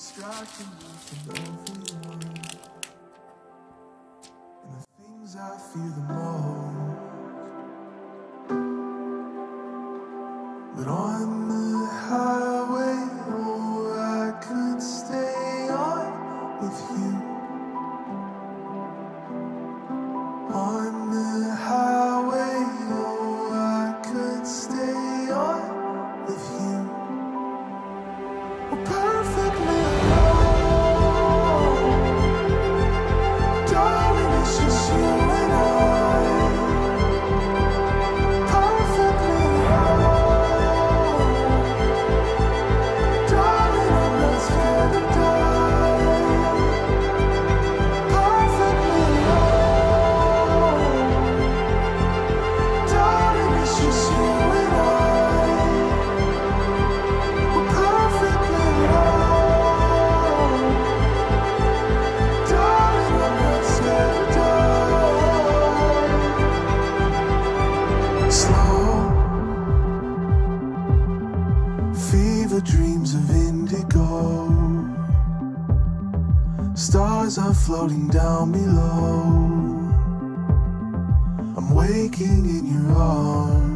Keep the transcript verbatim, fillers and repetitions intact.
distracting me from everyone and the things I fear the most. But on the highway, oh, I could stay on with you. On the highway, oh, I could stay on with you. We're perfectly alone, darling, it's just you and I. Perfectly alone, darling, I'm not scared to die. Perfectly alone, darling, it's just you and I. We're perfectly alone, darling, I'm not scared to die. Slow fever dreams of indigo, stars are floating down below. I'm waking in your arms.